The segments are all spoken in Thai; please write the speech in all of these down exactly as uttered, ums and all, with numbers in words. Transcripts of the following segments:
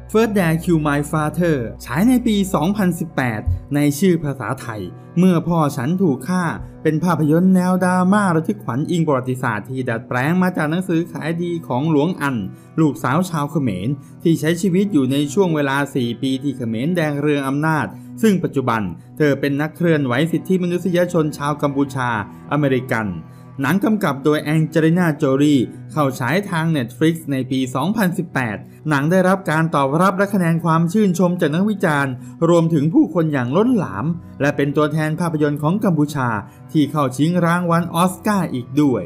First Dare Kill My Father ฉายในปี สองพันสิบแปด ในชื่อภาษาไทยเมื่อพ่อฉันถูกฆ่าเป็นภาพยนตร์แนวดราม่าระทึกขวัญอิงประวัติศาสตร์ที่ดัดแปลงมาจากหนังสือขายดีของหลวงอันลูกสาวชาวเขมรที่ใช้ชีวิตอยู่ในช่วงเวลา สี่ ปีที่เขมรแดงเรืองอำนาจซึ่งปัจจุบันเธอเป็นนักเคลื่อนไหวสิทธิมนุษยชนชาวกัมพูชาอเมริกันหนังกำกับโดยแองเจลิน่าโจลีเข้าฉายทาง Netflix ในปี สองพันสิบแปด หนังได้รับการตอบรับและคะแนนความชื่นชมจากนักวิจารณ์รวมถึงผู้คนอย่างล้นหลามและเป็นตัวแทนภาพยนตร์ของกัมพูชาที่เข้าชิงรางวัลออสการ์อีกด้วย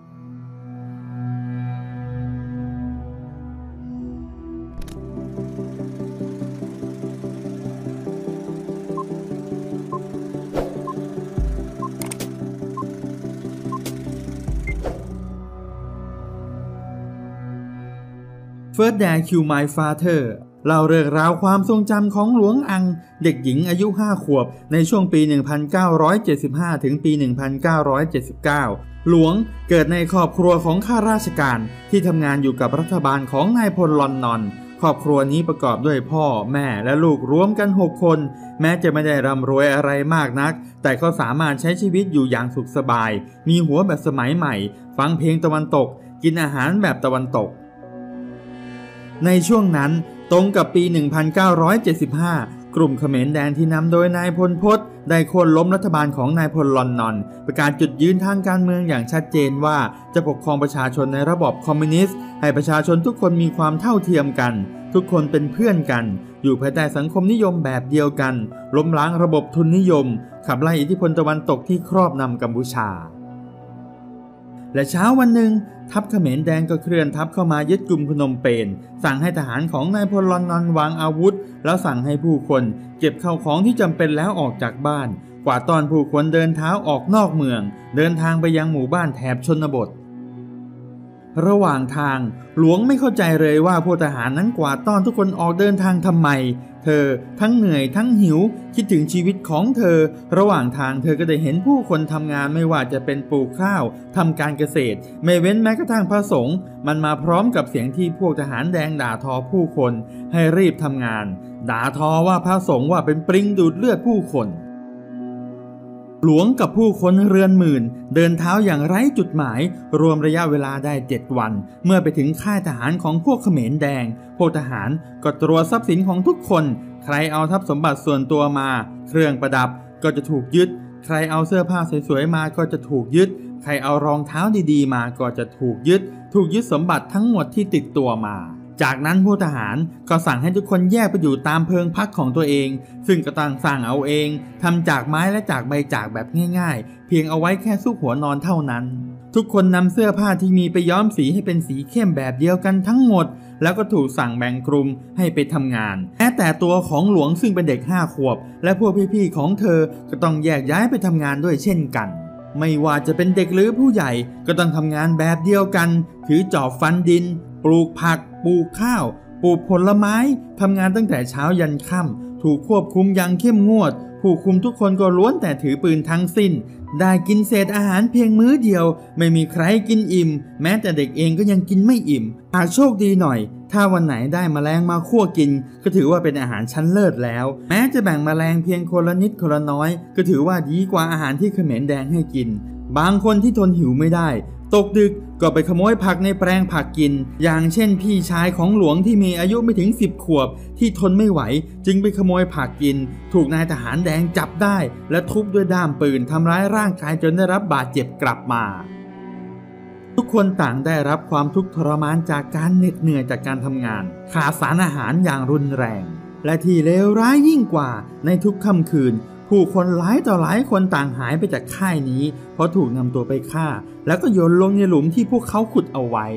First Dare Kill My Father เล่าเรื่องราวความทรงจำของหลวงอังเด็กหญิงอายุห้าขวบในช่วงปี หนึ่งพันเก้าร้อยเจ็ดสิบห้า ถึงปี หนึ่งพันเก้าร้อยเจ็ดสิบเก้า หลวงเกิดในครอบครัวของข้าราชการที่ทำงานอยู่กับรัฐบาลของนายพลลอนนอนครอบครัวนี้ประกอบด้วยพ่อแม่และลูกรวมกันหกคนแม้จะไม่ได้ร่ำรวยอะไรมากนักแต่ก็สามารถใช้ชีวิตอยู่อย่างสุขสบายมีหัวแบบสมัยใหม่ฟังเพลงตะวันตกกินอาหารแบบตะวันตกในช่วงนั้นตรงกับปี หนึ่งพันเก้าร้อยเจ็ดสิบห้า กลุ่มเขมรแดงที่นำโดยนายพลพศได้โค่นล้มรัฐบาลของนายพลลอนนอนประกาศจุดยืนทางการเมืองอย่างชัดเจนว่าจะปกครองประชาชนในระบอบคอมมิวนิสต์ให้ประชาชนทุกคนมีความเท่าเทียมกันทุกคนเป็นเพื่อนกันอยู่ภายใต้สังคมนิยมแบบเดียวกันล้มล้างระบบทุนนิยมขับไล่อิทธิพลตะวันตกที่ครอบงำกัมพูชาและเช้าวันหนึ่งทัพเขมรแดงก็เคลื่อนทัพเข้ามายึดกรุงพนมเปญสั่งให้ทหารของนายพลลอนนอนวางอาวุธแล้วสั่งให้ผู้คนเก็บข้าวของที่จำเป็นแล้วออกจากบ้านกว่าตอนผู้คนเดินเท้าออกนอกเมืองเดินทางไปยังหมู่บ้านแถบชนบทระหว่างทางหลวงไม่เข้าใจเลยว่าพวกทหารนั้นกวาดต้อนทุกคนออกเดินทางทำไมเธอทั้งเหนื่อยทั้งหิวคิดถึงชีวิตของเธอระหว่างทางเธอก็ได้เห็นผู้คนทำงานไม่ว่าจะเป็นปลูกข้าวทำการเกษตรไม่เว้นแม้กระทั่งพระสงฆ์มันมาพร้อมกับเสียงที่พวกทหารแดงด่าทอผู้คนให้รีบทำงานด่าทอว่าพระสงฆ์ว่าเป็นปริงดูดเลือดผู้คนหลวงกับผู้คนเรือนหมื่นเดินเท้าอย่างไร้จุดหมายรวมระยะเวลาได้เจ็ดวันเมื่อไปถึงค่ายทหารของพวกเขมรแดงพวกทหารก็ตรวจทรัพย์สินของทุกคนใครเอาทรัพย์สมบัติส่วนตัวมาเครื่องประดับก็จะถูกยึดใครเอาเสื้อผ้าสวยๆมาก็จะถูกยึดใครเอารองเท้าดีๆมาก็จะถูกยึดถูกยึดสมบัติทั้งหมดที่ติดตัวมาจากนั้นผู้ทหารก็สั่งให้ทุกคนแยกไปอยู่ตามเพิงพักของตัวเองซึ่งก็ตั้งสร้างเอาเองทำจากไม้และจากใบจากแบบง่ายๆเพียงเอาไว้แค่ซุกหัวนอนเท่านั้นทุกคนนำเสื้อผ้าที่มีไปย้อมสีให้เป็นสีเข้มแบบเดียวกันทั้งหมดแล้วก็ถูกสั่งแบ่งกลุ่มให้ไปทำงานแม้แต่ตัวของหลวงซึ่งเป็นเด็กห้าขวบและพวกพี่ๆของเธอก็ต้องแยกย้ายไปทำงานด้วยเช่นกันไม่ว่าจะเป็นเด็กหรือผู้ใหญ่ก็ต้องทำงานแบบเดียวกันถือจอบฟันดินปลูกผักปลูกข้าวปลูกผลไม้ทำงานตั้งแต่เช้ายันค่ำถูกควบคุมอย่างเข้มงวดผู้คุมทุกคนก็ล้วนแต่ถือปืนทั้งสิ้นได้กินเศษอาหารเพียงมื้อเดียวไม่มีใครกินอิ่มแม้แต่เด็กเองก็ยังกินไม่อิ่มหากโชคดีหน่อยถ้าวันไหนได้แมลงมาคั่วกินก็ถือว่าเป็นอาหารชั้นเลิศแล้วแม้จะแบ่งแมลงเพียงคนละนิดคนละน้อยก็ถือว่าดีกว่าอาหารที่เขมรแดงให้กินบางคนที่ทนหิวไม่ได้ตกดึกก็ไปขโมยผักในแปลงผักกินอย่างเช่นพี่ชายของหลวงที่มีอายุไม่ถึงสิบขวบที่ทนไม่ไหวจึงไปขโมยผักกินถูกนายทหารแดงจับได้และทุบด้วยด้ามปืนทำร้ายร่างกายจนได้รับบาดเจ็บกลับมาทุกคนต่างได้รับความทุกข์ทรมานจากการเหน็ดเหนื่อยจากการทำงานขาดสารอาหารอย่างรุนแรงและที่เลวร้ายยิ่งกว่าในทุกค่ำคืนผู้คนหลายต่อหลายคนต่างหายไปจากค่ายนี้เพราะถูกนำตัวไปฆ่าแล้วก็โยนลงในหลุมที่พวกเขาขุดเอาไว้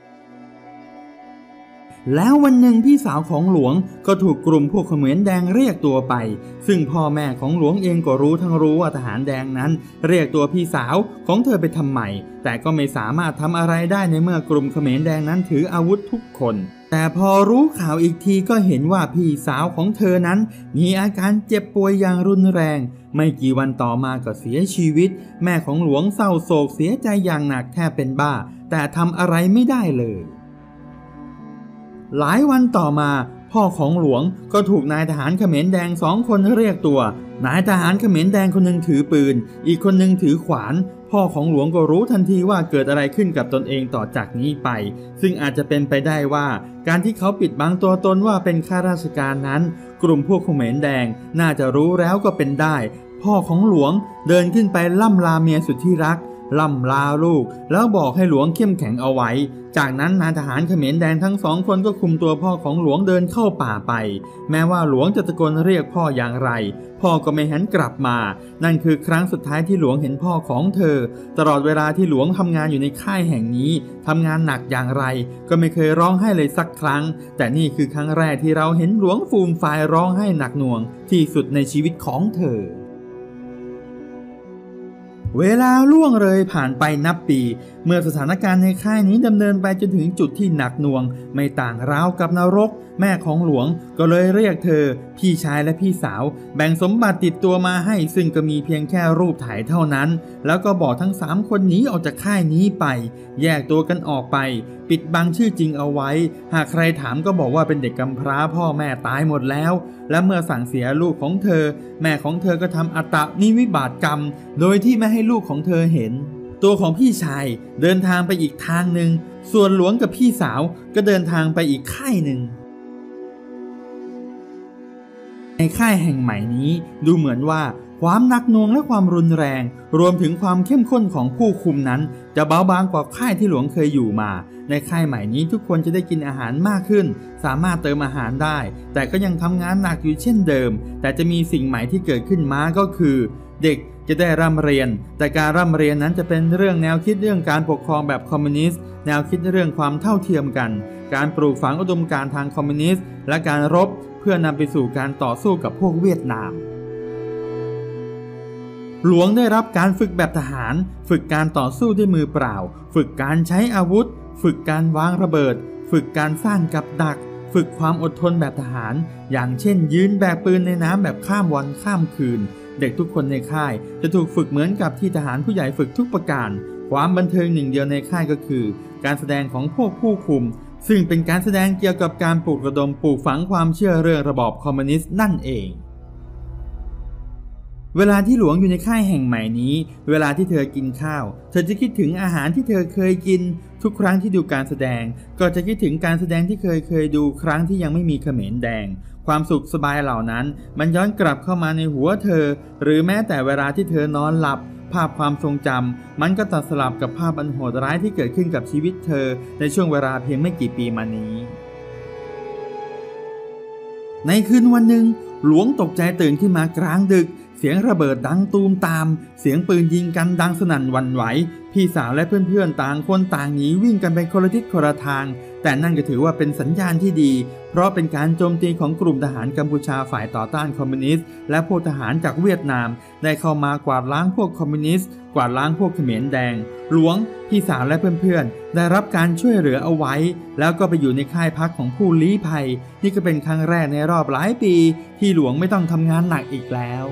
แล้ววันหนึ่งพี่สาวของหลวงก็ถูกกลุ่มพวกเขมรแดงเรียกตัวไปซึ่งพ่อแม่ของหลวงเองก็รู้ทั้งรู้ว่าทหารแดงนั้นเรียกตัวพี่สาวของเธอไปทำไมแต่ก็ไม่สามารถทำอะไรได้ในเมื่อกลุ่มเขมรแดงนั้นถืออาวุธทุกคนแต่พอรู้ข่าวอีกทีก็เห็นว่าพี่สาวของเธอนั้นมีอาการเจ็บป่วยอย่างรุนแรงไม่กี่วันต่อมาก็เสียชีวิตแม่ของหลวงเศร้าโศกเสียใจอย่างหนักแทบเป็นบ้าแต่ทำอะไรไม่ได้เลยหลายวันต่อมาพพ่อของหลวงก็ถูกนายทหารเขมรแดงสองคนเรียกตัวนายทหารเขมรแดงคนหนึ่งถือปืนอีกคนหนึ่งถือขวานพ่อของหลวงก็รู้ทันทีว่าเกิดอะไรขึ้นกับตนเองต่อจากนี้ไปซึ่งอาจจะเป็นไปได้ว่าการที่เขาปิดบังตัวตนว่าเป็นข้าราชการนั้นกลุ่มพวกเขมรแดงน่าจะรู้แล้วก็เป็นได้พ่อของหลวงเดินขึ้นไปล่ำลาเมียสุดที่รักล่ำลาลูกแล้วบอกให้หลวงเข้มแข็งเอาไว้จากนั้นนายทหารเขมรแดงทั้งสองคนก็คุมตัวพ่อของหลวงเดินเข้าป่าไปแม้ว่าหลวงจะตะโกนเรียกพ่ออย่างไรพ่อก็ไม่หันกลับมานั่นคือครั้งสุดท้ายที่หลวงเห็นพ่อของเธอตลอดเวลาที่หลวงทำงานอยู่ในค่ายแห่งนี้ทำงานหนักอย่างไรก็ไม่เคยร้องไห้เลยสักครั้งแต่นี่คือครั้งแรกที่เราเห็นหลวงฟูมฟายร้องไห้หนักหน่วงที่สุดในชีวิตของเธอเวลาล่วงเลยผ่านไปนับปีเมื่อสถานการณ์ในค่ายนี้ดำเนินไปจนถึงจุดที่หนักหน่วงไม่ต่างราวกับนรกแม่ของหลวงก็เลยเรียกเธอพี่ชายและพี่สาวแบ่งสมบัติติดตัวมาให้ซึ่งก็มีเพียงแค่รูปถ่ายเท่านั้นแล้วก็บอกทั้งสามคนหนีออกจากค่ายนี้ไปแยกตัวกันออกไปปิดบังชื่อจริงเอาไว้หากใครถามก็บอกว่าเป็นเด็กกำพร้าพ่อแม่ตายหมดแล้วและเมื่อสั่งเสียลูกของเธอแม่ของเธอก็ทำอัตนิวิบาตกรรมโดยที่ไม่ให้ลูกของเธอเห็นตัวของพี่ชายเดินทางไปอีกทางหนึ่งส่วนหลวงกับพี่สาวก็เดินทางไปอีกค่ายหนึ่งในค่ายแห่งใหม่นี้ดูเหมือนว่าความหนักหน่วงและความรุนแรงรวมถึงความเข้มข้นของผู้คุมนั้นจะเบาบางกว่าค่ายที่หลวงเคยอยู่มาในค่ายใหม่นี้ทุกคนจะได้กินอาหารมากขึ้นสามารถเติมอาหารได้แต่ก็ยังทำงานหนักอยู่เช่นเดิมแต่จะมีสิ่งใหม่ที่เกิดขึ้นมาก็คือเด็กจะได้ร่ำเรียนแต่การร่ำเรียนนั้นจะเป็นเรื่องแนวคิดเรื่องการปกครองแบบคอมมิวนิสต์แนวคิดเรื่องความเท่าเทียมกันการปลูกฝังอุดมการณ์ทางคอมมิวนิสต์และการรบเพื่อนำไปสู่การต่อสู้กับพวกเวียดนามหลวงได้รับการฝึกแบบทหารฝึกการต่อสู้ด้วยมือเปล่าฝึกการใช้อาวุธฝึกการวางระเบิดฝึกการสร้างกับดักฝึกความอดทนแบบทหารอย่างเช่นยืนแบกปืนในน้ำแบบข้ามวันข้ามคืนเด็กทุกคนในค่ายจะถูกฝึกเหมือนกับที่ทหารผู้ใหญ่ฝึกทุกประการความบันเทิงหนึ่งเดียวในค่ายก็คือการแสดงของพวกผู้คุมซึ่งเป็นการแสดงเกี่ยวกับการปลุกระดมปลูกฝังความเชื่อเรื่องระบอบคอมมิวนิสต์นั่นเองเวลาที่หลวงอยู่ในค่ายแห่งใหม่นี้เวลาที่เธอกินข้าวเธอจะคิดถึงอาหารที่เธอเคยกินทุกครั้งที่ดูการแสดงก็จะคิดถึงการแสดงที่เคยเคยดูครั้งที่ยังไม่มีเขมรแดงความสุขสบายเหล่านั้นมันย้อนกลับเข้ามาในหัวเธอหรือแม้แต่เวลาที่เธอนอนหลับภาพความทรงจำมันก็ตัดสลับกับภาพอันโหดร้ายที่เกิดขึ้นกับชีวิตเธอในช่วงเวลาเพียงไม่กี่ปีมานี้ในคืนวันหนึ่งหลวงตกใจตื่นขึ้นมากลางดึกเสียงระเบิดดังตูมตามเสียงปืนยิงกันดังสนั่นหวั่นไหวพี่สาวและเพื่อนๆต่างคนต่างหนีวิ่งกันไปคนละทิศคนละทางแต่นั่นก็ถือว่าเป็นสัญญาณที่ดีเพราะเป็นการโจมตีของกลุ่มทหารกัมพูชาฝ่ายต่อต้านคอมมิวนิสต์และพวกทหารจากเวียดนามได้เข้ามากวาดล้างพวกคอมมิวนิสต์กวาดล้างพวกเขมรแดงหลวงพี่สาวและเพื่อนๆได้รับการช่วยเหลือเอาไว้แล้วก็ไปอยู่ในค่ายพักของผู้ลี้ภัยนี่ก็เป็นครั้งแรกในรอบหลายปีที่หลวงไม่ต้องทำงานหนักอีกแล้ว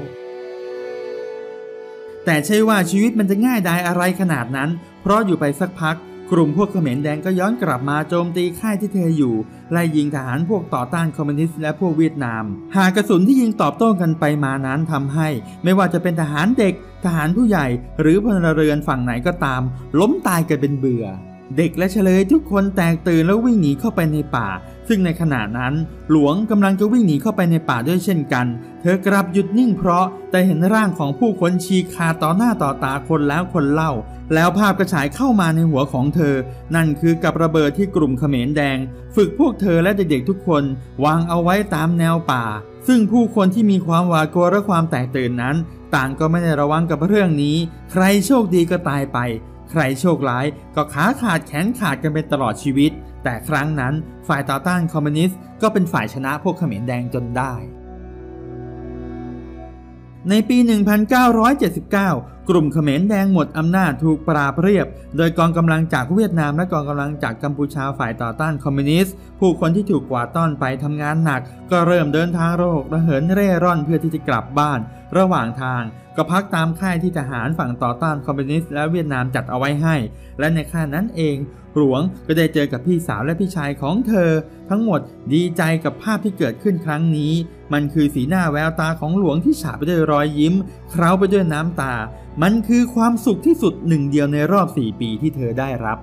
แต่ใช่ว่าชีวิตมันจะง่ายดายอะไรขนาดนั้นเพราะอยู่ไปสักพักกลุ่มพวกเขมรแดงก็ย้อนกลับมาโจมตีค่ายที่เธออยู่ไล่ยิงทหารพวกต่อต้านคอมมิวนิสต์และพวกเวียดนามหากกระสุนที่ยิงตอบโต้กันไปมานั้นทำให้ไม่ว่าจะเป็นทหารเด็กทหารผู้ใหญ่หรือพลเรือนฝั่งไหนก็ตามล้มตายกันเป็นเบื่อเด็กและเฉลยทุกคนแตกตื่นแล้ววิ่งหนีเข้าไปในป่าซึ่งในขณะนั้นหลวงกำลังจะวิ่งหนีเข้าไปในป่าด้วยเช่นกันเธอกลับหยุดนิ่งเพราะแต่เห็นร่างของผู้คนฉีกขาดต่อหน้าต่อตาคนแล้วคนเล่าแล้วภาพกระฉายเข้ามาในหัวของเธอนั่นคือกับระเบิดที่กลุ่มเขมรแดงฝึกพวกเธอและเด็กๆทุกคนวางเอาไว้ตามแนวป่าซึ่งผู้คนที่มีความหวาดกลัวและความแตกตื่นนั้นต่างก็ไม่ได้ระวังกับเรื่องนี้ใครโชคดีก็ตายไปใครโชคร้ายก็ขาขาดแขนขาดกันเป็นตลอดชีวิตแต่ครั้งนั้นฝ่ายต่อต้านคอมมิวนิสต์ก็เป็นฝ่ายชนะพวกเขมรแดงจนได้ในปี หนึ่งพันเก้าร้อยเจ็ดสิบเก้ากลุ่มเขมรแดงหมดอำนาจถูกปราบเรียบโดยกองกำลังจากเวียดนามและกองกำลังจากกัมพูชาฝ่ายต่อต้านคอมมิวนิสต์ผู้คนที่ถูกกวาดต้อนไปทำงานหนักก็เริ่มเดินทางระหกระเหินเร่ร่อนเพื่อที่จะกลับบ้านระหว่างทางก็พักตามค่ายที่ทหารฝั่งต่อต้านคอมมิวนิสต์และเวียดนามจัดเอาไว้ให้และในค่ายนั้นเองหลวงก็ได้เจอกับพี่สาวและพี่ชายของเธอทั้งหมดดีใจกับภาพที่เกิดขึ้นครั้งนี้มันคือสีหน้าแววตาของหลวงที่ฉาบไปด้วยรอยยิ้มเคล้าไปด้วยน้ำตามันคือความสุขที่สุดหนึ่งเดียวในรอบสี่ปีที่เธอได้รับ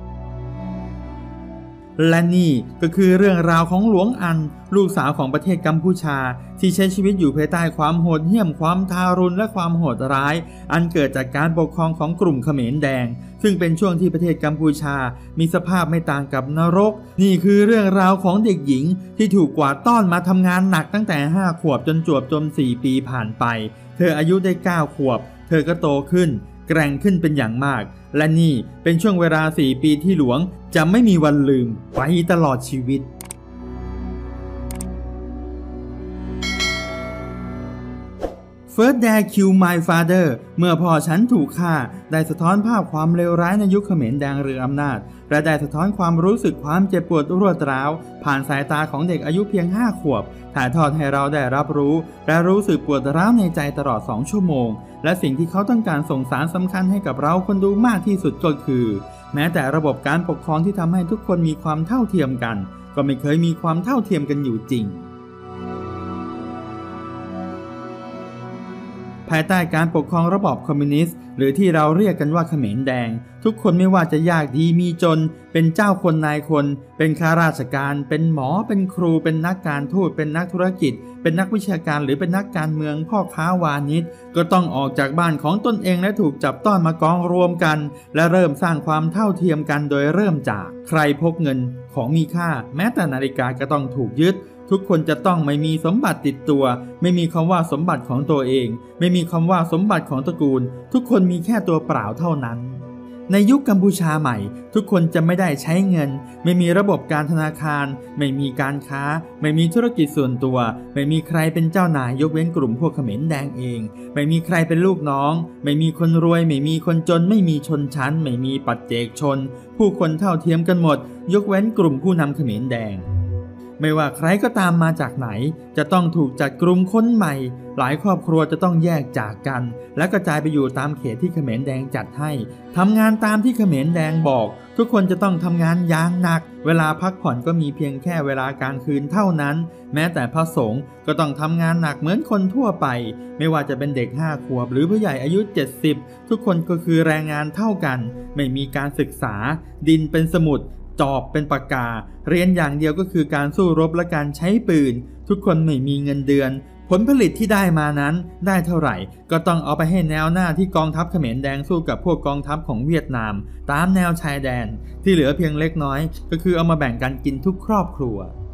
และนี่ก็คือเรื่องราวของหลวงอันลูกสาวของประเทศกัมพูชาที่ใช้ชีวิตอยู่ภายใต้ความโหดเหี้ยมความทารุณและความโหดร้ายอันเกิดจากการปกครองของกลุ่มเขมรแดงซึ่งเป็นช่วงที่ประเทศกัมพูชามีสภาพไม่ต่างกับนรกนี่คือเรื่องราวของเด็กหญิงที่ถูกกวาดต้อนมาทำงานหนักตั้งแต่ห้าขวบจนจวบจนสี่ปีผ่านไปเธออายุได้เก้าขวบเธอก็โตขึ้นแกร่งขึ้นเป็นอย่างมากและนี่เป็นช่วงเวลาสี่ปีที่หลวงจะไม่มีวันลืมไปตลอดชีวิต First Dare Kill My Father เมื่อพ่อฉันถูกฆ่าได้สะท้อนภาพความเลวร้ายในยุคเขมรแดงเรืออำนาจและได้สะท้อนความรู้สึกความเจ็บปวดรวดร้าวผ่านสายตาของเด็กอายุเพียงห้าขวบถ่ายทอดให้เราได้รับรู้และรู้สึกปวดร้าวในใจตลอดสองชั่วโมงและสิ่งที่เขาต้องการส่งสารสำคัญให้กับเราคนดูมากที่สุดก็คือแม้แต่ระบบการปกครองที่ทำให้ทุกคนมีความเท่าเทียมกันก็ไม่เคยมีความเท่าเทียมกันอยู่จริงภายใต้การปกครองระบอบคอมมิวนิสต์หรือที่เราเรียกกันว่าเขมรแดงทุกคนไม่ว่าจะยากดีมีจนเป็นเจ้าคนนายคนเป็นข้าราชการเป็นหมอเป็นครูเป็นนักการทูตเป็นนักธุรกิจเป็นนักวิชาการหรือเป็นนักการเมืองพ่อค้าวานิชก็ต้องออกจากบ้านของตนเองและถูกจับต้อนมากองรวมกันและเริ่มสร้างความเท่าเทียมกันโดยเริ่มจากใครพกเงินของมีค่าแม้แต่นาฬิกาก็ต้องถูกยึดทุกคนจะต้องไม่มีสมบัติติดตัวไม่มีคำว่าสมบัติของตัวเองไม่มีคำว่าสมบัติของตระกูลทุกคนมีแค่ตัวเปล่าเท่านั้นในยุคกัมพูชาใหม่ทุกคนจะไม่ได้ใช้เงินไม่มีระบบการธนาคารไม่มีการค้าไม่มีธุรกิจส่วนตัวไม่มีใครเป็นเจ้านายยกเว้นกลุ่มพวกเขมรแดงเองไม่มีใครเป็นลูกน้องไม่มีคนรวยไม่มีคนจนไม่มีชนชั้นไม่มีปัจเจกชนผู้คนเท่าเทียมกันหมดยกเว้นกลุ่มผู้นำเขมรแดงไม่ว่าใครก็ตามมาจากไหนจะต้องถูกจัดกลุ่มคนใหม่หลายครอบครัวจะต้องแยกจากกันและกระจายไปอยู่ตามเขตที่เขมรแดงจัดให้ทำงานตามที่เขมรแดงบอกทุกคนจะต้องทำงานอย่างหนักเวลาพักผ่อนก็มีเพียงแค่เวลากลางคืนเท่านั้นแม้แต่พระสงฆ์ก็ต้องทำงานหนักเหมือนคนทั่วไปไม่ว่าจะเป็นเด็กห้าขวบหรือผู้ใหญ่อายุเจ็ดสิบทุกคนก็คือแรงงานเท่ากันไม่มีการศึกษาดินเป็นสมุดจอบเป็นปากกาเรียนอย่างเดียวก็คือการสู้รบและการใช้ปืนทุกคนไม่มีเงินเดือนผลผลิตที่ได้มานั้นได้เท่าไหร่ก็ต้องเอาไปให้แนวหน้าที่กองทัพเขมรแดงสู้กับพวกกองทัพของเวียดนามตามแนวชายแดนที่เหลือเพียงเล็กน้อยก็คือเอามาแบ่งกันกินทุกครอบครัว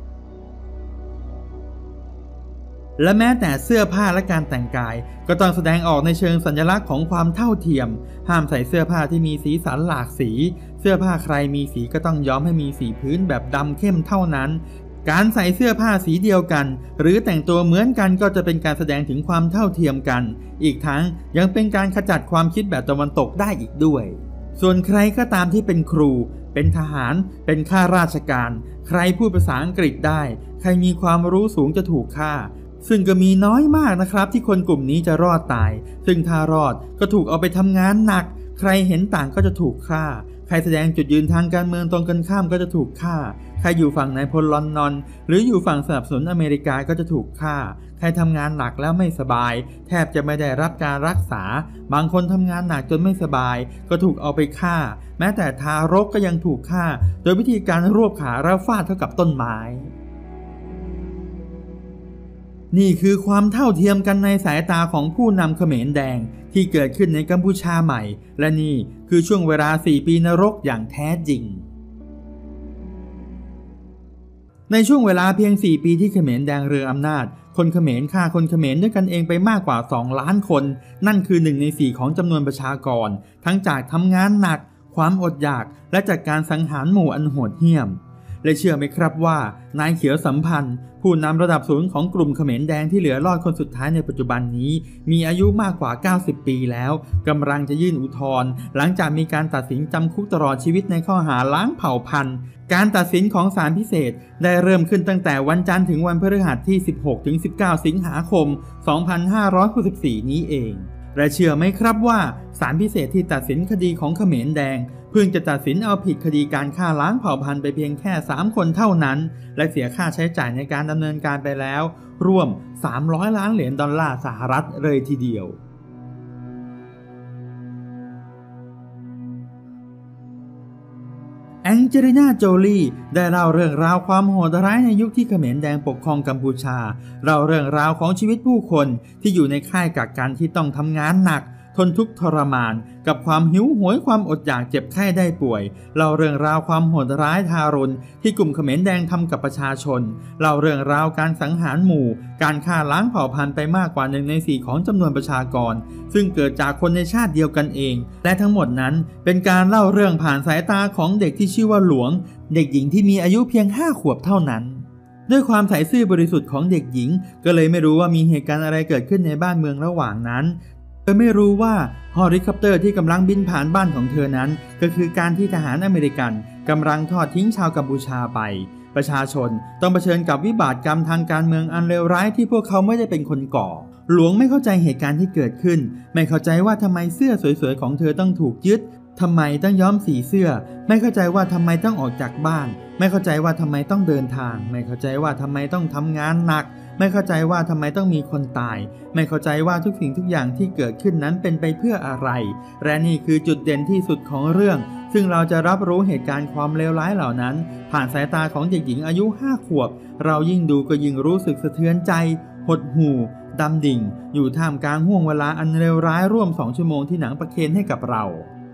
และแม้แต่เสื้อผ้าและการแต่งกายก็ต้องแสดงออกในเชิงสัญลักษณ์ของความเท่าเทียมห้ามใส่เสื้อผ้าที่มีสีสันหลากสีเสื้อผ้าใครมีสีก็ต้องย้อมให้มีสีพื้นแบบดำเข้มเท่านั้นการใส่เสื้อผ้าสีเดียวกันหรือแต่งตัวเหมือนกันก็จะเป็นการแสดงถึงความเท่าเทียมกันอีกทั้งยังเป็นการขจัดความคิดแบบตะวันตกได้อีกด้วยส่วนใครก็ตามที่เป็นครูเป็นทหารเป็นข้าราชการใครพูดภาษาอังกฤษได้ใครมีความรู้สูงจะถูกฆ่าซึ่งก็มีน้อยมากนะครับที่คนกลุ่มนี้จะรอดตายซึ่งถ้ารอดก็ถูกเอาไปทำงานหนักใครเห็นต่างก็จะถูกฆ่าใครแสดงจุดยืนทางการเมืองตรงกันข้ามก็จะถูกฆ่าใครอยู่ฝั่งนายพลลอนนอนหรืออยู่ฝั่งสนับสนุนอเมริกาก็จะถูกฆ่าใครทำงานหนักแล้วไม่สบายแทบจะไม่ได้รับการรักษาบางคนทำงานหนักจนไม่สบายก็ถูกเอาไปฆ่าแม้แต่ทารกก็ยังถูกฆ่าโดยวิธีการรวบขาแล้วฟาดเท่ากับต้นไม้นี่คือความเท่าเทียมกันในสายตาของผู้นำเขมรแดงที่เกิดขึ้นในกัมพูชาใหม่และนี่คือช่วงเวลาสี่ปีนรกอย่างแท้จริงในช่วงเวลาเพียงสี่ปีที่เขมรแดงเรืออำนาจคนเขมรฆ่าคนเขมรด้วยกันเองไปมากกว่าสองล้านคนนั่นคือหนึ่งในสี่ของจำนวนประชากรทั้งจากทำงานหนักความอดอยากและจากการสังหารหมู่อันโหดเหี้ยมและเชื่อไหมครับว่านายเขียวสัมพันธ์ผู้นำระดับสูงของกลุ่มเขมรแดงที่เหลือรอดคนสุดท้ายในปัจจุบันนี้มีอายุมากกว่าเก้าสิบปีแล้วกำลังจะยื่นอุทธรณ์หลังจากมีการตัดสินจำคุกตลอดชีวิตในข้อหาล้างเผ่าพันธุ์การตัดสินของศาลพิเศษได้เริ่มขึ้นตั้งแต่วันจันทร์ถึงวันพฤหัสที่ สิบหกถึงสิบเก้า สิงหาคม สองพันห้าร้อยหกสิบสี่ นี้เองและเชื่อไหมครับว่าศาลพิเศษที่ตัดสินคดีของเขมรแดงเพิ่งจะตัดสินเอาผิดคดีการฆ่าล้างเผ่าพันธุ์ไปเพียงแค่สามคนเท่านั้นและเสียค่าใช้จ่ายในการดำเนินการไปแล้วรวมสามร้อยล้านเหรียญดอลลาร์สหรัฐเลยทีเดียวแองเจลิน่า โจลีได้เล่าเรื่องราวความโหดร้ายในยุคที่เขมรแดงปกครองกัมพูชาเล่าเรื่องราวของชีวิตผู้คนที่อยู่ในค่ายกักกันที่ต้องทำงานหนักทนทุกข์ทรมานกับความหิวโหยความอดอยากเจ็บไข้ได้ป่วยเล่าเรื่องราวความโหดร้ายทารุณที่กลุ่มเขมรแดงทำกับประชาชนเล่าเรื่องราวการสังหารหมู่การฆ่าล้างเผ่าพันธุ์ไปมากกว่าหนึ่งในสี่ของจำนวนประชากรซึ่งเกิดจากคนในชาติเดียวกันเองและทั้งหมดนั้นเป็นการเล่าเรื่องผ่านสายตาของเด็กที่ชื่อว่าหลวงเด็กหญิงที่มีอายุเพียงห้าขวบเท่านั้นด้วยความใสซื่อบริสุทธิ์ของเด็กหญิงก็เลยไม่รู้ว่ามีเหตุการณ์อะไรเกิดขึ้นในบ้านเมืองระหว่างนั้นเธอไม่รู้ว่าเฮลิคอปเตอร์ที่กำลังบินผ่านบ้านของเธอนั้นก็คือการที่ทหารอเมริกันกำลังทอดทิ้งชาวกัมพูชาไปประชาชนต้องเผชิญกับวิบากกรรมทางการเมืองอันเลวร้ายที่พวกเขาไม่ได้เป็นคนก่อหลวงไม่เข้าใจเหตุการณ์ที่เกิดขึ้นไม่เข้าใจว่าทำไมเสื้อสวยๆของเธอต้องถูกยึดทำไมต้องย้อมสีเสื้อไม่เข้าใจว่าทำไมต้องออกจากบ้านไม่เข้าใจว่าทำไมต้องเดินทางไม่เข้าใจว่าทำไมต้องทำงานหนักไม่เข้าใจว่าทำไมต้องมีคนตายไม่เข้าใจว่าทุกสิ่งทุกอย่างที่เกิดขึ้นนั้นเป็นไปเพื่ออะไรและนี่คือจุดเด่นที่สุดของเรื่องซึ่งเราจะรับรู้เหตุการณ์ความเลวร้ายเหล่านั้นผ่านสายตาของเด็กหญิงอายุห้าขวบเรายิ่งดูก็ยิ่งรู้สึกสะเทือนใจหดหู่ดำดิ่งอยู่ท่ามกลางห่วงเวลาอันเลวร้ายร่วมสองชั่วโมงที่หนังประเคนให้กับเรา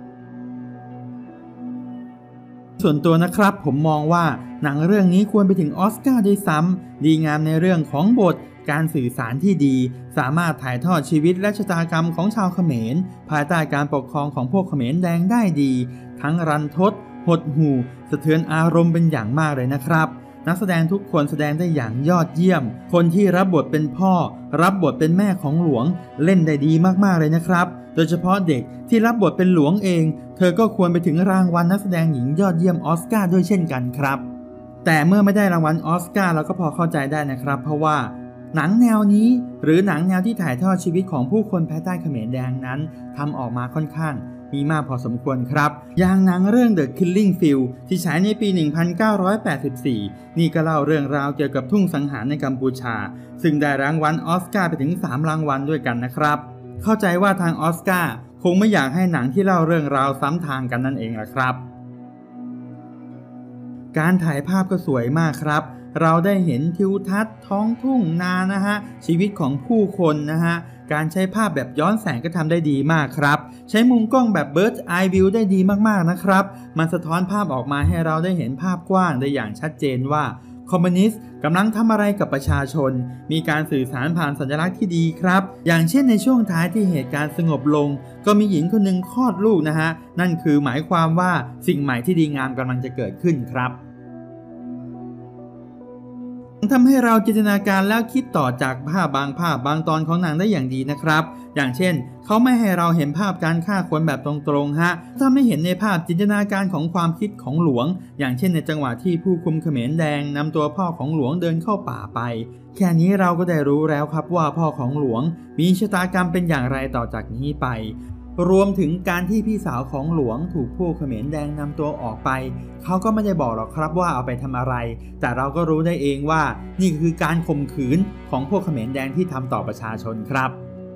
ส่วนตัวนะครับผมมองว่าหนังเรื่องนี้ควรไปถึงออสการ์ด้วยซ้ำดีงามในเรื่องของบทการสื่อสารที่ดีสามารถถ่ายทอดชีวิตและชะตากรรมของชาวเขมรภายใต้การปกครองของพวกเขมรแดงได้ดีทั้งรันทดหดหู่สะเทือนอารมณ์เป็นอย่างมากเลยนะครับนักแสดงทุกคนแสดงได้อย่างยอดเยี่ยมคนที่รับบทเป็นพ่อรับบทเป็นแม่ของหลวงเล่นได้ดีมากๆเลยนะครับโดยเฉพาะเด็กที่รับบทเป็นหลวงเองเธอก็ควรไปถึงรางวัลนักแสดงหญิงยอดเยี่ยมออสการ์ด้วยเช่นกันครับแต่เมื่อไม่ได้รางวัลออสการ์เราก็พอเข้าใจได้นะครับเพราะว่าหนังแนวนี้หรือหนังแนวที่ถ่ายทอดชีวิตของผู้คนภายใต้เขมรแดงนั้นทำออกมาค่อนข้างมีมากพอสมควรครับอย่างหนังเรื่อง The Killing Field ที่ฉายในปี หนึ่งพันเก้าร้อยแปดสิบสี่ นี่ก็เล่าเรื่องราวเกี่ยวกับทุ่งสังหารในกัมพูชาซึ่งได้รางวัลออสการ์ไปถึงสามรางวัลด้วยกันนะครับเข้าใจว่าทางออสการ์คงไม่อยากให้หนังที่เล่าเรื่องราวซ้ำทางกันนั่นเองล่ะครับการถ่ายภาพก็สวยมากครับเราได้เห็นทิวทัศน์ท้องทุ่งนานะฮะชีวิตของผู้คนนะฮะการใช้ภาพแบบย้อนแสงก็ทำได้ดีมากครับใช้มุมกล้องแบบ Bird's Eye View ได้ดีมากๆนะครับมันสะท้อนภาพออกมาให้เราได้เห็นภาพกว้างได้อย่างชัดเจนว่าคอมมิวนิสต์กำลังทำอะไรกับประชาชนมีการสื่อสารผ่านสัญลักษณ์ที่ดีครับอย่างเช่นในช่วงท้ายที่เหตุการณ์สงบลงก็มีหญิงคนหนึ่งคลอดลูกนะฮะนั่นคือหมายความว่าสิ่งใหม่ที่ดีงามกำลังจะเกิดขึ้นครับทำให้เราจินตนาการแล้วคิดต่อจากภาพบางภาพบางตอนของหนังได้อย่างดีนะครับอย่างเช่นเขาไม่ให้เราเห็นภาพการฆ่าคนแบบตรงๆฮะถ้าไม่เห็นในภาพจินตนาการของความคิดของหลวงอย่างเช่นในจังหวะที่ผู้คุมเขมรแดงนำตัวพ่อของหลวงเดินเข้าป่าไปแค่นี้เราก็ได้รู้แล้วครับว่าพ่อของหลวงมีชะตากรรมเป็นอย่างไรต่อจากนี้ไปรวมถึงการที่พี่สาวของหลวงถูกผู้เขมรแดงนำตัวออกไปเขาก็ไม่ได้บอกหรอกครับว่าเอาไปทำอะไรแต่เราก็รู้ได้เองว่านี่คือการข่มขืนของพวกเขมรแดงที่ทำต่อประชาชนครับ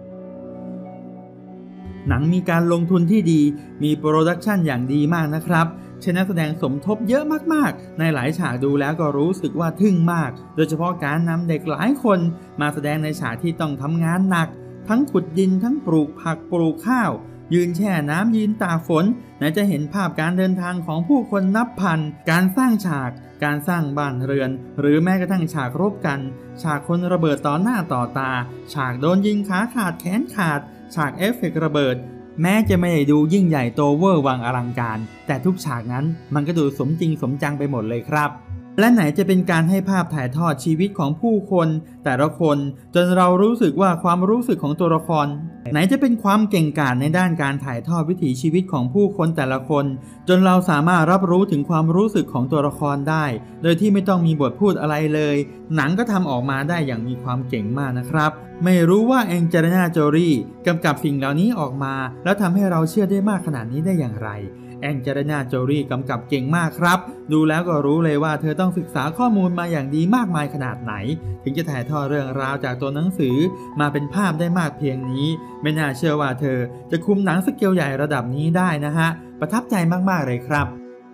หนังมีการลงทุนที่ดีมีโปรดักชันอย่างดีมากนะครับใช้นักแสดงสมทบเยอะมากๆในหลายฉากดูแล้วก็รู้สึกว่าทึ่งมากโดยเฉพาะการนำเด็กหลายคนมาแสดงในฉากที่ต้องทำงานหนักทั้งขุดดินทั้งปลูกผักปลูกข้าวยืนแช่น้ำยืนตากฝนไหนจะเห็นภาพการเดินทางของผู้คนนับพันการสร้างฉากการสร้างบ้านเรือนหรือแม้กระทั่งฉากรบกันฉากคนระเบิดต่อหน้าต่อตาฉากโดนยิงขาขาดแขนขาดฉากเอฟเฟกต์ระเบิดแม้จะไม่ได้ดูยิ่งใหญ่โตเวอร์วังอลังการแต่ทุกฉากนั้นมันก็ดูสมจริงสมจังไปหมดเลยครับและไหนจะเป็นการให้ภาพถ่ายทอดชีวิตของผู้คนแต่ละคนจนเรารู้สึกว่าความรู้สึกของตัวละครไหนจะเป็นความเก่งกาจในด้านการถ่ายทอดวิถีชีวิตของผู้คนแต่ละคนจนเราสามารถรับรู้ถึงความรู้สึกของตัวละครได้โดยที่ไม่ต้องมีบทพูดอะไรเลยหนังก็ทำออกมาได้อย่างมีความเก่งมากนะครับไม่รู้ว่าแองเจลิน่าโจลีกำกับสิ่งเหล่านี้ออกมาแล้วทำให้เราเชื่อได้มากขนาดนี้ได้อย่างไรแองเจลิน่าโจลีกำกับเก่งมากครับดูแล้วก็รู้เลยว่าเธอต้องศึกษาข้อมูลมาอย่างดีมากมายขนาดไหนถึงจะถ่ายทอดเรื่องราวจากตัวหนังสือมาเป็นภาพได้มากเพียงนี้ไม่น่าเชื่อว่าเธอจะคุมหนังสเกลใหญ่ระดับนี้ได้นะฮะประทับใจมากๆเลยครับ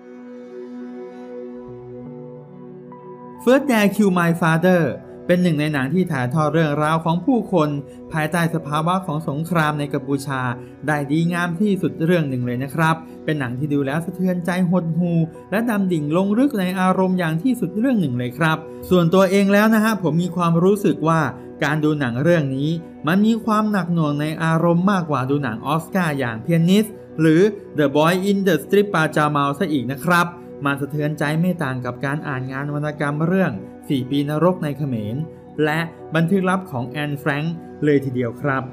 First Dare Kill My Father เป็นหนึ่งในหนังที่ถ่ายทอดเรื่องราวของผู้คนภายใต้สภาวะของสงครามในกัมพูชาได้ดีงามที่สุดเรื่องหนึ่งเลยนะครับเป็นหนังที่ดูแล้วสะเทือนใจหดหู่และดำดิ่งลงลึกในอารมณ์อย่างที่สุดเรื่องหนึ่งเลยครับส่วนตัวเองแล้วนะฮะผมมีความรู้สึกว่าการดูหนังเรื่องนี้มันมีความหนักหน่วงในอารมณ์มากกว่าดูหนังออสการ์อย่าง Pianist หรือ The Boy in the Strip Pajama ซะอีกนะครับมันสะเทือนใจไม่ต่างกับการอ่านงานวรรณกรรมเรื่องสี่ปีนรกในเขมรและบันทึกลับของแอนแฟรงค์เลยทีเดียวครับ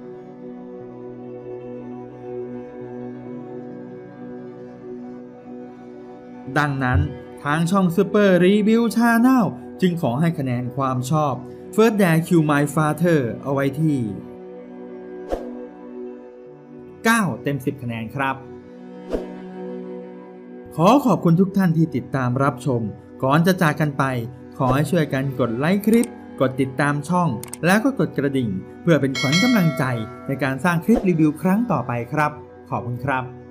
ดังนั้นทางช่อง Super Review Channel จึงขอให้คะแนนความชอบ First Dare Kill My Father เอาไว้ที่เก้าเต็มสิบคะแนนครับขอขอบคุณทุกท่านที่ติดตามรับชมก่อนจะจากกันไปขอให้ช่วยกันกดไลค์คลิปกดติดตามช่องแล้วก็กดกระดิ่งเพื่อเป็นขวัญกำลังใจในการสร้างคลิปรีวิวครั้งต่อไปครับขอบคุณครับ